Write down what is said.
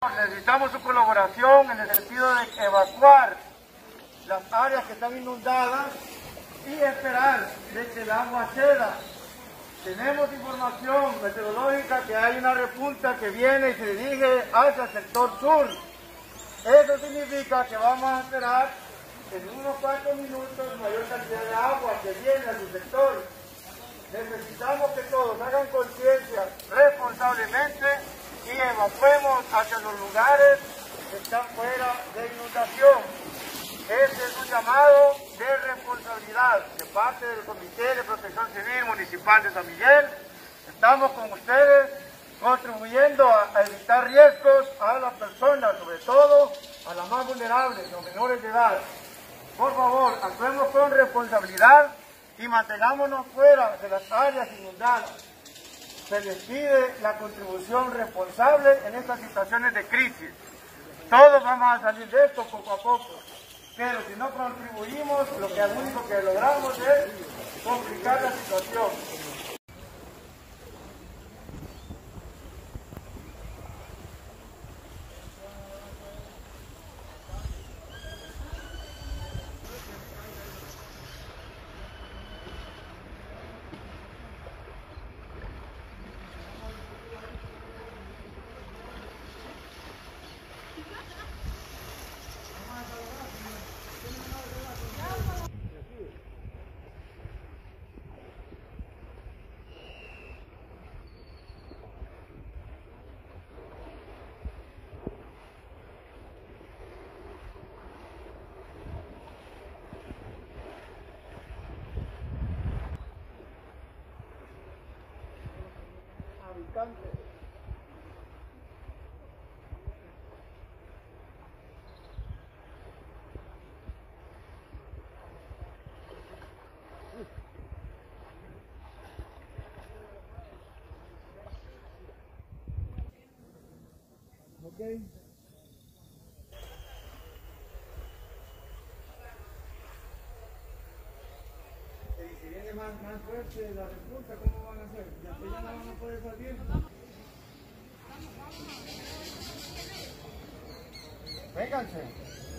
Necesitamos su colaboración en el sentido de evacuar las áreas que están inundadas y esperar de que el agua ceda. Tenemos información meteorológica que hay una repunta que viene y se dirige hacia el sector sur. Eso significa que vamos a esperar en unos 4 minutos mayor cantidad de agua que viene a su sector. Necesitamos que todos hagan conciencia responsablemente y evacuemos hacia los lugares que están fuera de inundación. Este es un llamado de responsabilidad de parte del Comité de Protección Civil Municipal de San Miguel. Estamos con ustedes contribuyendo a evitar riesgos a las personas, sobre todo a las más vulnerables, los menores de edad. Por favor, actuemos con responsabilidad y mantengámonos fuera de las áreas inundadas. Se les pide la contribución responsable en estas situaciones de crisis. Todos vamos a salir de esto poco a poco, pero si no contribuimos, lo único que logramos es complicar la situación. Okay. Y si viene más fuerte la repunta, ¿cómo van a hacer? Ya no van a poder salir. Vénganse.